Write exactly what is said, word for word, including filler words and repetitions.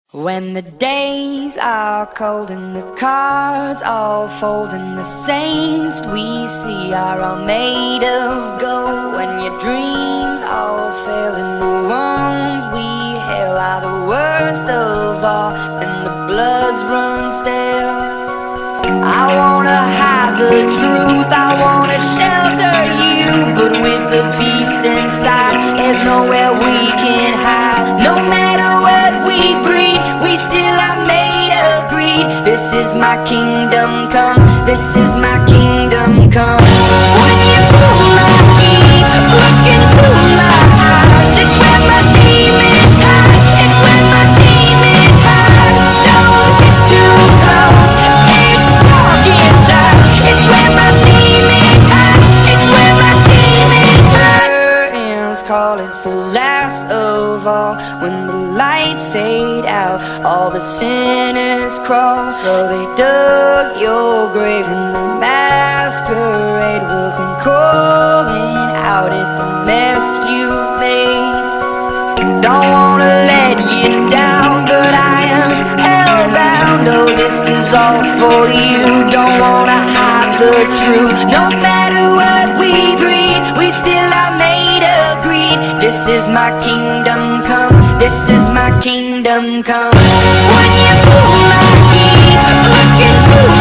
When the days are cold and the cards all fold and the saints we see are all made of gold, when your dreams all fail and the ones we hail are the worst of all and the bloods run stale, I wanna hide the truth, I wanna shelter you, but with the beast inside, there's nowhere we can hide. No matter what we breed, we still are made of greed. This is my kingdom come, this is my kingdom come. When you pull my key, look into my eyes, it's where my demons hide, it's where my demons hide. Don't get too close, it's dark inside, it's where my demons hide, it's where my demons hide. Curtains call, it's the last of all. When the lights fade out, all the sinners crawl. So they dug your grave and the masquerade will come calling out at the mess you made. Don't wanna let you down, but I am hellbound. Oh, this is all for you. Don't wanna hide the truth. No matter what we breed, we still are made of greed. This is my kingdom come, this is my kingdom come. When you pull my key, look into